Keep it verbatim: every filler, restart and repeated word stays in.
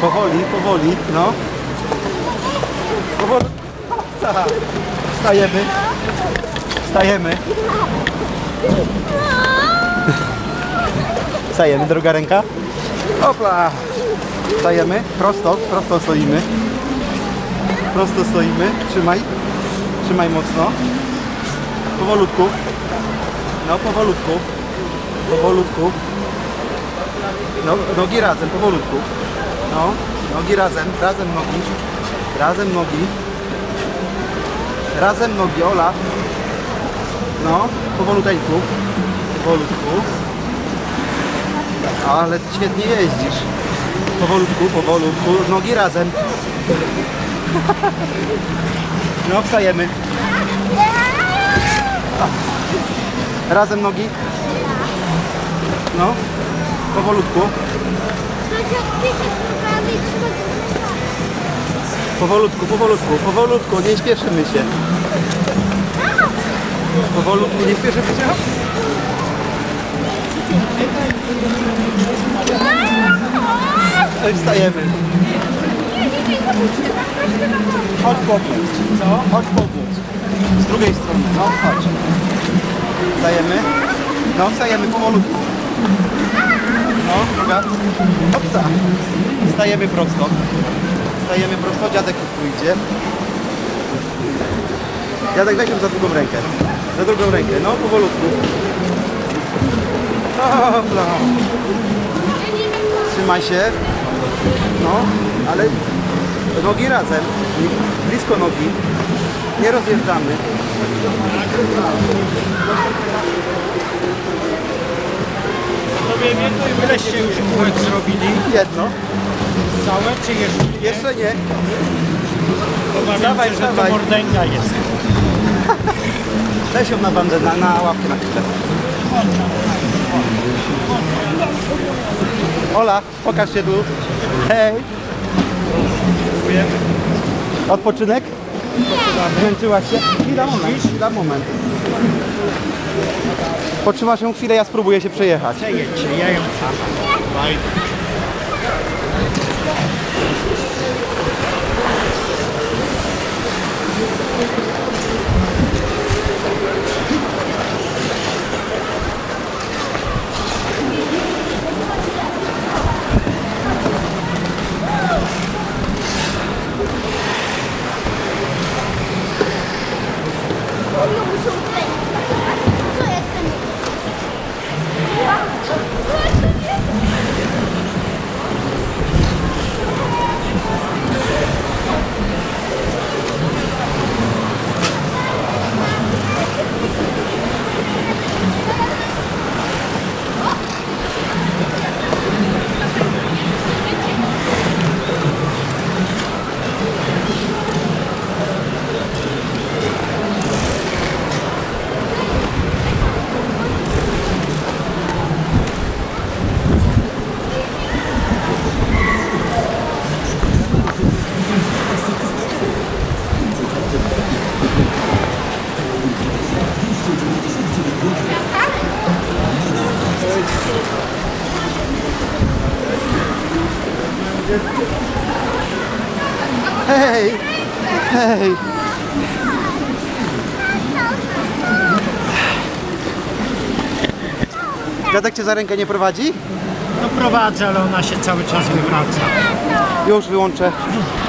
Powoli, powoli, no. Powoli. Wstajemy. Wstajemy. Wstajemy, druga ręka. Opla. Wstajemy, prosto, prosto stoimy. Prosto stoimy, trzymaj. Trzymaj mocno. Powolutku. No, powolutku. Powolutku. No, nogi razem, powolutku. No, nogi razem, razem nogi. Razem nogi. Razem nogi, Ola. No, powoluteńku. Powolutku. Ale świetnie jeździsz. Powolutku, powolutku. Nogi razem. No, wstajemy. Razem nogi. No, powolutku. Powolutku, powolutku, powolutku, nie śpieszymy się. Powolutku, nie śpieszymy się. Wstajemy. Chodź pomóc. Co? Chodź pomóc. Z drugiej strony, no chodź. Wstajemy. No, wstajemy powolutku. No, druga. Hopsa. Wstajemy prosto. Wstajemy prosto, dziadek tu pójdzie. Dziadek, weź ją za drugą rękę. Za drugą rękę, no, powolutku. Dobra. Trzymaj się. No, ale nogi razem. Blisko nogi. Nie rozjeżdżamy. Tobie jedno i wyleście już kółek zrobili? Jedno. Całe czy jeszcze? Jeszcze nie. Dawaj, że to mordęga jest. Weź ją na bandę, na, na łapkę na chwilę. Ola, pokaż się tu. Hej. Odpoczynek? Zmęczyłaś się? Chwila, moment, chwila, moment. Potrzymasz ją chwilę, ja spróbuję się przejechać. Przejedźcie, ja ją przepadam. Hej! Hej! Dziadek cię za rękę nie prowadzi? No prowadzę, ale ona się cały czas wypłaca. Już wyłączę.